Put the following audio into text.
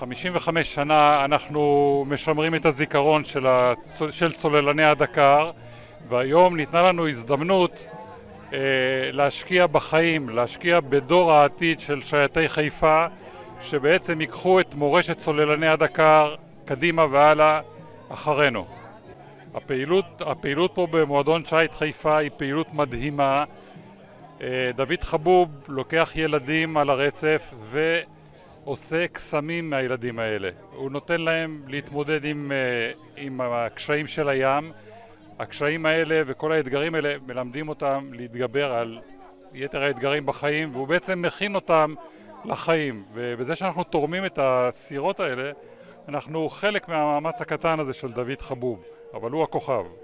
55 שנה אנחנו משמרים את הזיכרון של צוללני הדקר, והיום ניתנה לנו הזדמנות להשקיע בחיים, להשקיע בדור העתיד של שייטי חיפה, שבעצם ייקחו את מורשת צוללני הדקר קדימה והלאה אחרינו. הפעילות פה במועדון שייט חיפה היא פעילות מדהימה. דוד חבוב לוקח ילדים על הרצף ועושה קסמים מהילדים האלה. הוא נותן להם להתמודד עם הקשיים של הים. הקשיים האלה וכל האתגרים האלה מלמדים אותם להתגבר על יתר האתגרים בחיים, והוא בעצם מכין אותם לחיים. ובזה שאנחנו תורמים את הסירות האלה, אנחנו חלק מהמאמץ הקטן הזה של דוד חבוב, אבל הוא הכוכב.